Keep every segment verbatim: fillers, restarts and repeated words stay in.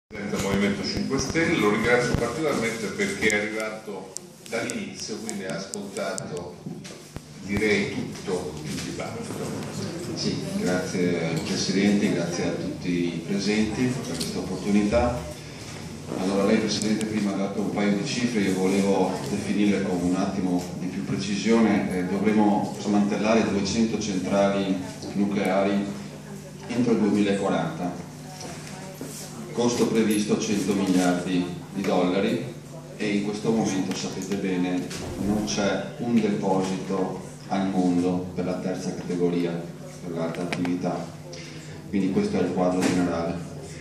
Del Movimento cinque Stelle, lo ringrazio particolarmente perché è arrivato dall'inizio, quindi ha ascoltato, direi, tutto il dibattito. Sì, grazie Presidente, grazie a tutti i presenti per questa opportunità. Allora, lei Presidente prima ha dato un paio di cifre, io volevo definirle con un attimo di più precisione. Eh, dovremo smantellare duecento centrali nucleari entro il duemilaquaranta. Costo previsto cento miliardi di dollari e in questo momento, sapete bene, non c'è un deposito al mondo per la terza categoria, per l'alta attività. Quindi questo è il quadro generale.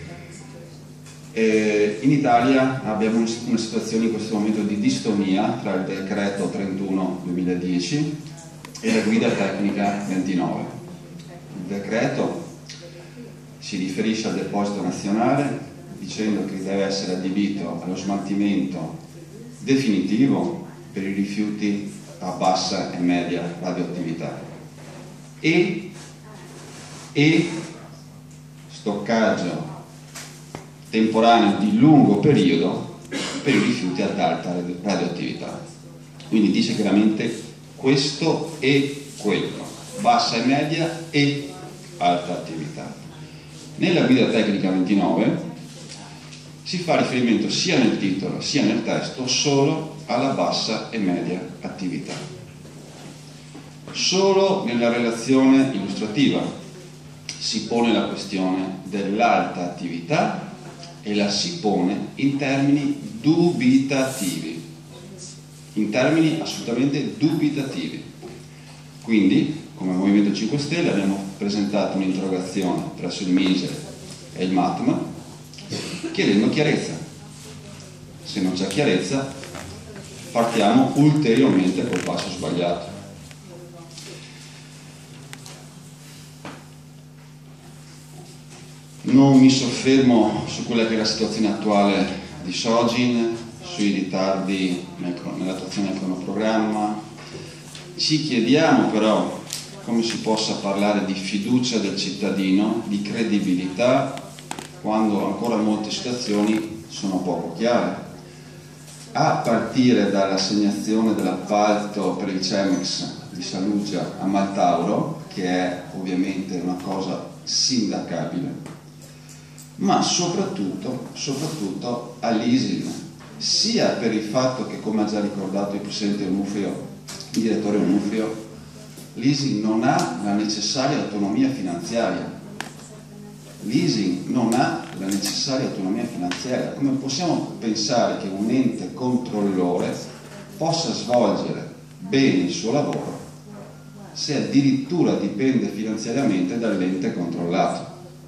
E in Italia abbiamo una situazione in questo momento di distonia tra il decreto trentuno duemiladieci e la guida tecnica ventinove. Il decreto si riferisce al deposito nazionale dicendo che deve essere adibito allo smaltimento definitivo per i rifiuti a bassa e media radioattività e, e stoccaggio temporaneo di lungo periodo per i rifiuti ad alta radioattività. Quindi dice chiaramente questo e quello, bassa e media e alta attività. Nella guida tecnica ventinove si fa riferimento sia nel titolo sia nel testo solo alla bassa e media attività. Solo nella relazione illustrativa si pone la questione dell'alta attività e la si pone in termini dubitativi, in termini assolutamente dubitativi. Quindi, come Movimento cinque Stelle, abbiamo presentato un'interrogazione presso il MISE e il MATM chiedendo chiarezza. Se non c'è chiarezza, partiamo ulteriormente col passo sbagliato. Non mi soffermo su quella che è la situazione attuale di Sogin, sui ritardi nell'attuazione del cronoprogramma. Ci chiediamo però come si possa parlare di fiducia del cittadino, di credibilità, quando ancora molte situazioni sono poco chiare. A partire dall'assegnazione dell'appalto per il Cemex di Saluggia a Maltauro, che è ovviamente una cosa sindacabile, ma soprattutto, soprattutto all'I S I N, sia per il fatto che, come ha già ricordato il Presidente Onufrio, il Direttore Onufrio, l'I S I N non ha la necessaria autonomia finanziaria. L'I S I N non ha la necessaria autonomia finanziaria. Come possiamo pensare che un ente controllore possa svolgere bene il suo lavoro se addirittura dipende finanziariamente dall'ente controllato?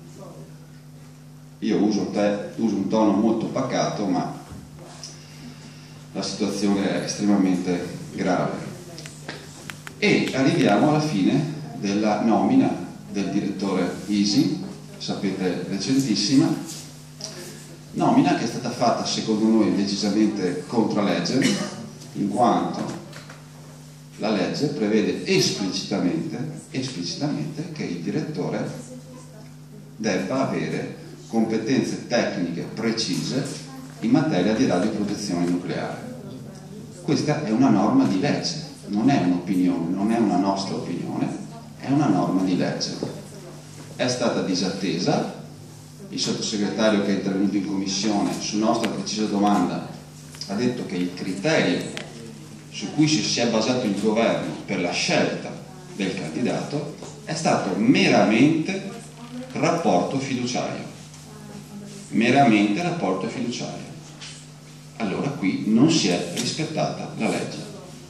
Io uso, te, uso un tono molto pacato, ma la situazione è estremamente grave. E arriviamo alla fine della nomina del direttore I S I N, sapete, recentissima, nomina che è stata fatta secondo noi decisamente contra legge, in quanto la legge prevede esplicitamente, esplicitamente che il direttore debba avere competenze tecniche precise in materia di radioprotezione nucleare. Questa è una norma di legge, non è un'opinione, non è una nostra opinione, è una norma di legge. È stata disattesa, il sottosegretario che è intervenuto in commissione su nostra precisa domanda ha detto che il criterio su cui si è basato il governo per la scelta del candidato è stato meramente rapporto fiduciario. Meramente rapporto fiduciario. Allora qui non si è rispettata la legge.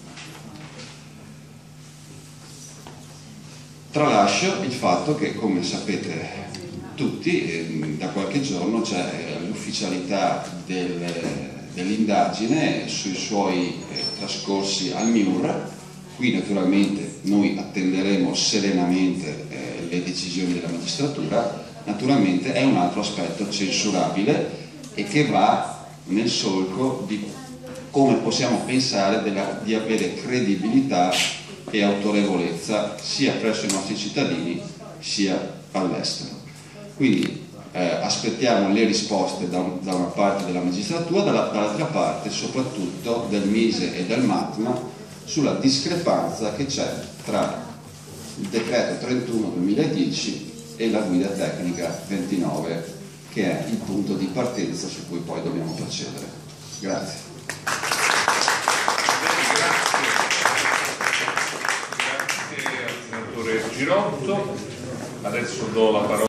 Tralascio il fatto che, come sapete tutti, eh, da qualche giorno c'è l'ufficialità del, dell'indagine sui suoi eh, trascorsi al M I U R. Qui naturalmente noi attenderemo serenamente eh, le decisioni della magistratura. Naturalmente è un altro aspetto censurabile e che va nel solco di come possiamo pensare della, di avere credibilità e autorevolezza sia presso i nostri cittadini sia all'estero. Quindi eh, aspettiamo le risposte da, un, da una parte della magistratura, dalla, dall'altra parte soprattutto del Mise e del Matma sulla discrepanza che c'è tra il decreto trentuno duemiladieci e la guida tecnica ventinove, che è il punto di partenza su cui poi dobbiamo procedere. Grazie. Grazie al senatore Girotto. Adesso do la parola